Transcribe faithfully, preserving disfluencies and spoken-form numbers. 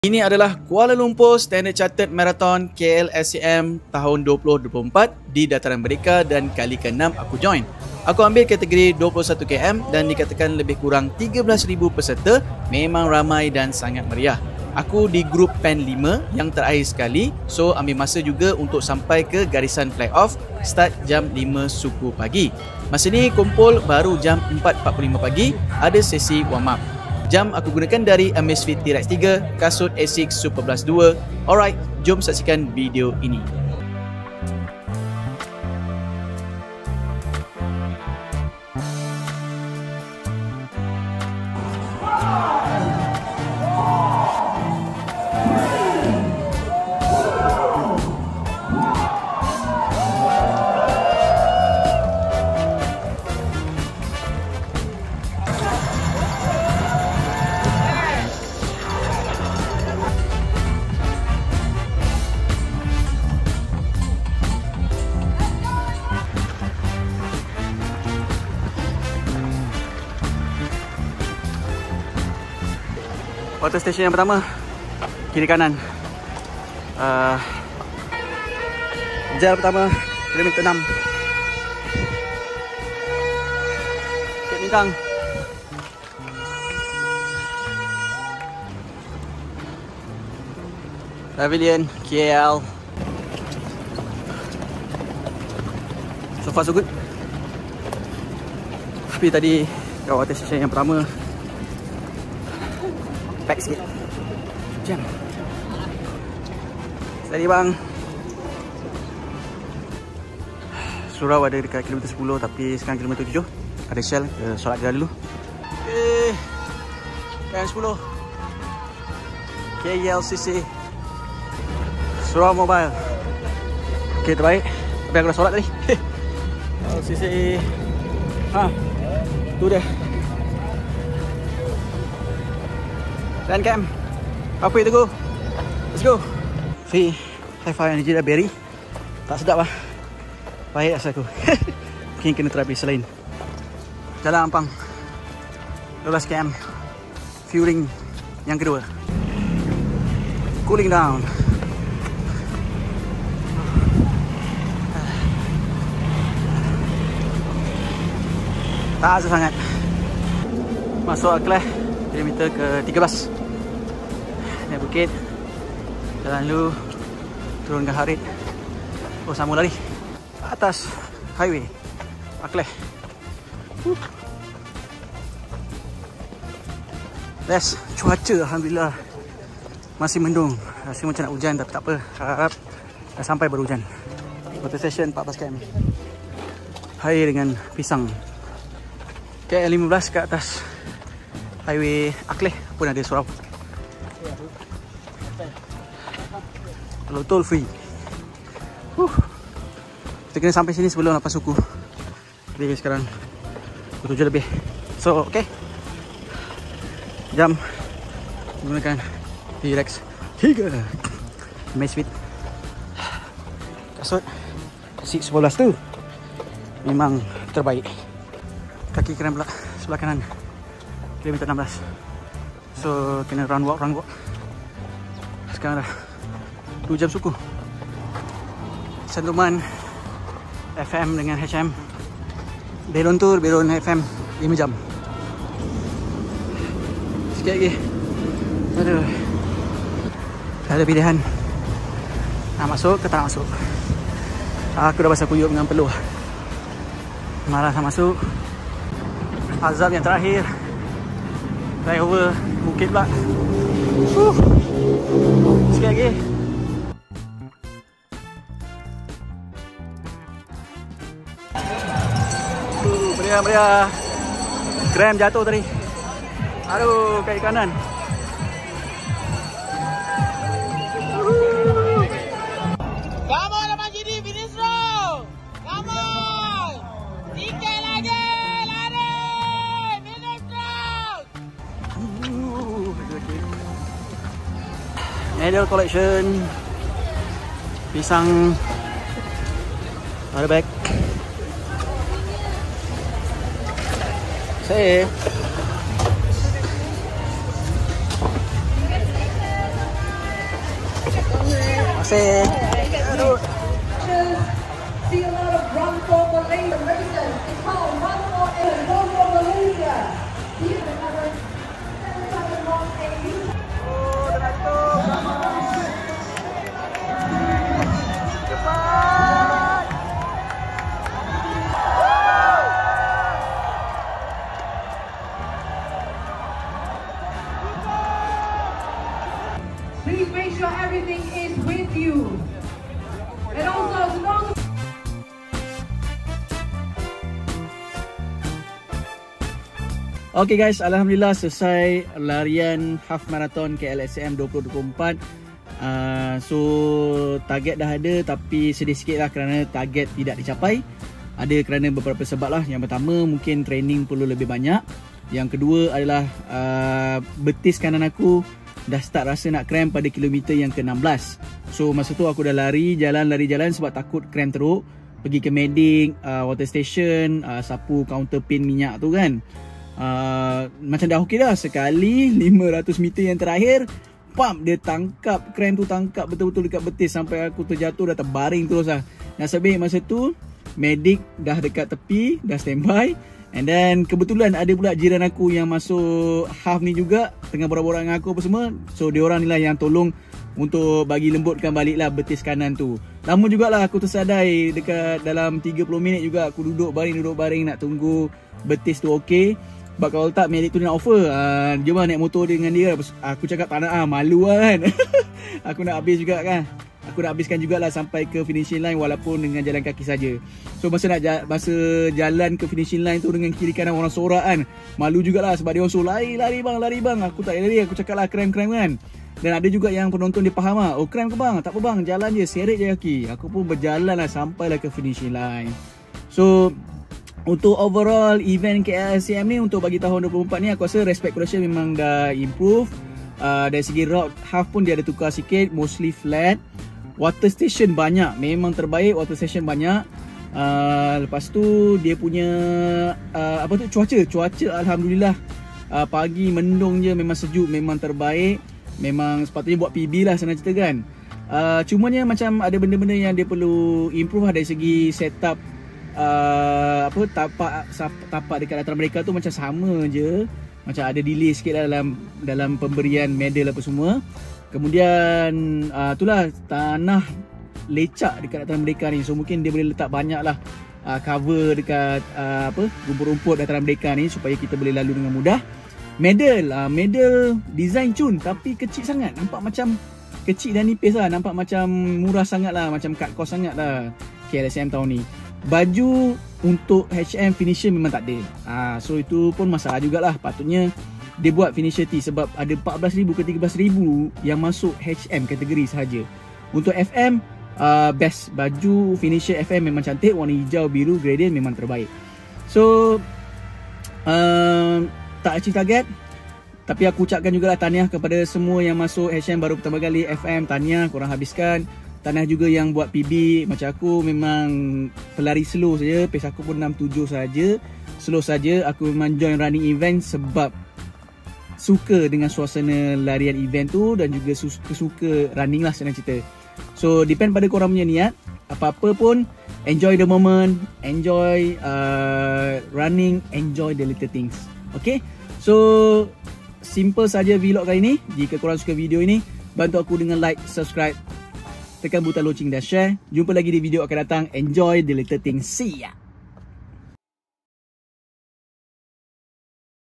Ini adalah Kuala Lumpur Standard Chartered Marathon K L S A M tahun dua ribu dua puluh empat di Dataran Merdeka dan kali keenam aku join. Aku ambil kategori dua puluh satu kilometer dan dikatakan lebih kurang tiga belas ribu peserta, memang ramai dan sangat meriah. Aku di grup pen lima yang terakhir sekali, so ambil masa juga untuk sampai ke garisan fly off, start jam lima suku pagi. Masa ni kumpul baru jam empat empat puluh lima pagi, ada sesi warm up. Jam aku gunakan dari Amazfit T-Rex tiga, kasut Asics Super Blast dua. Alright, jom saksikan video ini. Water station yang pertama, kiri kanan. uh, Jal pertama, kilometer enam, Bukit Bintang. Pavilion K L. So far so good. Tapi tadi kat water station yang pertama pack sikit. Jam. Tadi bang. Surau ada dekat kilometer sepuluh, tapi sekarang kilometer tujuh. Ada Shell, uh, solat gerak dulu. Eh, K M sepuluh K L C C Surau Mobile. Okay, terbaik. Tapi aku dah solat tadi. L C C. Ha, tu dia. Dan camp. Halfway to go. Let's go. Si high five energy dah berry. Tak sedap lah. Baik rasa aku. Mungkin kena terapi selain. Jalan Ampang dua belas kilometer. Fueling yang kedua. Cooling down. Tak asa sangat. Masuk Akhleh kilometer ke tiga belas. Naik bukit, jalan dulu, turun ke Harit. Oh, sambung lari atas highway Akhleh. uh. Best. Cuaca alhamdulillah masih mendung. Rasa macam nak hujan, tapi tak apa, harap dah sampai baru hujan. Water station empat belas kilometer. Air dengan pisang. K L lima belas ke atas highway Akhleh pun ada surau. Kalau tol free. uh. Kita kena sampai sini sebelum lapan suku. Jadi sekarang pukul tujuh lebih. So ok, jam menggunakan T-Rex tiga, Amazfit, kasut Asics Super Blast tu memang terbaik. Kaki kanan pula sebelah kanan, kilometer enam belas. So kena run walk, run walk. Sekarang dah dua jam suku. Sentuman F M dengan H M. Belon Tour, Belon F M lima jam. Sikit lagi. Aduh. Tak ada pilihan. Nak masuk ke tak masuk. Aku dah basah kuyup dengan peluh. Malas nak masuk. Azab yang terakhir. Flyover bukit pula. uh. Sikit lagi. uh, Meriah-meriah. Gram jatuh tadi. Aduh, kaki kanan. Come on Abang Gidi, finish row. Come on. Tiga lagi. Lari. Finish row. Medal collection. Pisang. Ada bag. Saya kasih. See a lot of Run for Malaysia races. It's called Run for Run for Malaysia. Here we have a seven long eight. Please make sure everything is with you. And also to those Okay guys, Alhamdulillah selesai larian half marathon K L S M dua ribu dua puluh empat. uh, So target dah ada, tapi sedih sikit lah kerana target tidak dicapai. Ada kerana beberapa sebab lah. Yang pertama mungkin training perlu lebih banyak. Yang kedua adalah uh, betis kanan aku dah start rasa nak cramp pada kilometer yang ke enam belas. So masa tu aku dah lari jalan lari jalan sebab takut cramp teruk. Pergi ke medik, uh, water station, uh, sapu counter pin minyak tu kan. Uh, macam dah okey dah. Sekali lima ratus meter yang terakhir, pam, dia tangkap cramp tu, tangkap betul-betul dekat betis sampai aku terjatuh, dah terbaring terus lah. Nasib baik masa tu medik dah dekat tepi, dah standby. And then kebetulan ada pula jiran aku yang masuk half ni juga, tengah borak-borak dengan aku apa semua. So diorang ni lah yang tolong untuk bagi lembutkan balik lah betis kanan tu. Lama jugalah aku tersadai, dekat dalam tiga puluh minit juga aku duduk baring duduk baring nak tunggu betis tu okey. Sebab kalau tak medik tu dia nak offer, uh, jom lah naik motor dengan dia. Aku cakap tak nak, ah, malu lah kan. Aku nak habis juga kan. Aku nak habiskan jugalah sampai ke finishing line walaupun dengan jalan kaki saja. So masa nak masa jalan ke finishing line tu dengan kiri kanan orang sorak kan, malu jugalah sebab dia orang suruh lari lari bang lari bang. Aku tak lari, aku cakap lah cramp-cramp kan. Dan ada juga yang penonton dia faham lah, oh cramp ke bang? Tak apa bang, jalan je, seret je kaki. Aku pun berjalan lah sampailah ke finishing line. So untuk overall event K L S M ni untuk bagi tahun dua ribu empat ni, aku rasa respect collection memang dah improve. uh, Dari segi route half pun dia ada tukar sikit, mostly flat. Water station banyak, memang terbaik. Water station banyak. uh, Lepas tu dia punya uh, apa tu, cuaca Cuaca Alhamdulillah, uh, pagi mendung je, memang sejuk, memang terbaik. Memang sepatutnya buat P B lah senang cerita kan. uh, Cumanya macam ada benda-benda yang dia perlu improve lah dari segi setup. Uh, apa tapak tapak dekat latar mereka tu macam sama je, macam ada delay sikit lah dalam dalam pemberian medal apa semua. Kemudian uh, itulah tanah lecak dekat dataran mereka ni, so mungkin dia boleh letak banyak lah uh, cover dekat uh, apa rumput-rumput dataran mereka ni supaya kita boleh lalu dengan mudah. Medal uh, medal design cun tapi kecil sangat, nampak macam kecil dan nipis lah, nampak macam murah sangat lah, macam cut cost sangat lah K L S M tahun ni. Baju untuk H M finisher memang tak ada. ha, So itu pun masalah jugalah. Patutnya dia buat finisher T, sebab ada empat belas ribu ke tiga belas ribu yang masuk H M kategori sahaja. Untuk F M, uh, best. Baju finisher F M memang cantik, warna hijau, biru, gradient memang terbaik. So uh, tak achieve target, tapi aku ucapkan jugalah tahniah kepada semua yang masuk H M baru pertama kali. F M, tahniah, korang habiskan. Tahniah juga yang buat P B. Macam aku memang pelari slow saja, pace aku pun enam tujuh saja, slow saja. Aku memang join running event sebab suka dengan suasana larian event tu dan juga suka running lah senang cerita. So depend pada korang punya niat. Apa-apa pun, enjoy the moment, enjoy uh, running, enjoy the little things. Okay, so simple saja vlog kali ni. Jika korang suka video ini, bantu aku dengan like, subscribe, tekan butang loceng dan share. Jumpa lagi di video akan datang. Enjoy the little things. See ya.